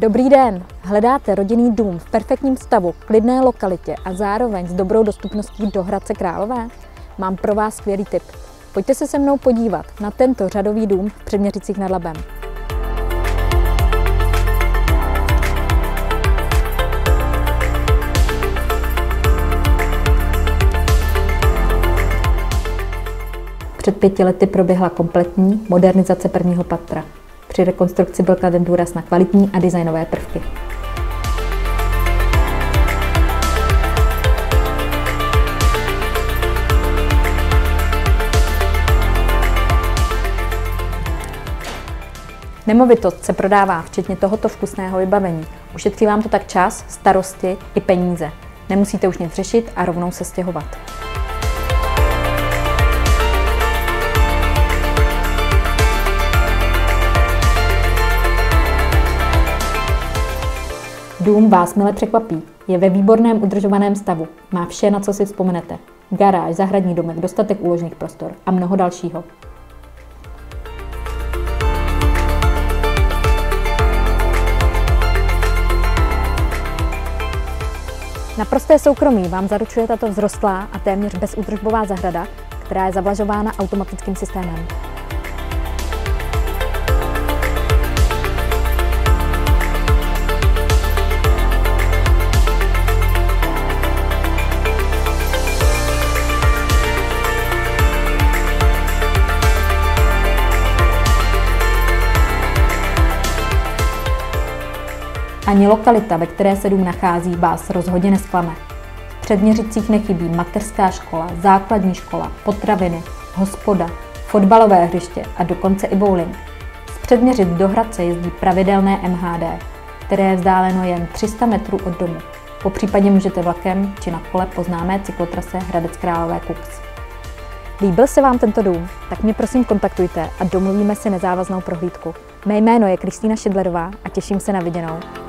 Dobrý den! Hledáte rodinný dům v perfektním stavu, klidné lokalitě a zároveň s dobrou dostupností do Hradce Králové? Mám pro vás skvělý tip. Pojďte se mnou podívat na tento řadový dům v Předměřicích nad Labem. Před 5 lety proběhla kompletní modernizace prvního patra. Při rekonstrukci byl kladen důraz na kvalitní a designové prvky. Nemovitost se prodává včetně tohoto vkusného vybavení. Ušetří vám to tak čas, starosti i peníze. Nemusíte už nic řešit a rovnou se stěhovat. Dům vás mile překvapí. Je ve výborném udržovaném stavu. Má vše, na co si vzpomenete. Garáž, zahradní domek, dostatek úložných prostor a mnoho dalšího. Naprosté soukromí vám zaručuje tato vzrostlá a téměř bezúdržbová zahrada, která je zavlažována automatickým systémem. Ani lokalita, ve které se dům nachází, vás rozhodně nesklame. V Předměřicích nechybí mateřská škola, základní škola, potraviny, hospoda, fotbalové hřiště a dokonce i bowling. Z Předměřic do Hradce jezdí pravidelné MHD, které je vzdáleno jen 300 metrů od domu. Popřípadě můžete vlakem či na kole po známé cyklotrase Hradec Králové Kux. Líbil se vám tento dům? Tak mě prosím kontaktujte a domluvíme si nezávaznou prohlídku. Mé jméno je Kristýna Šidlerová a těším se na viděnou.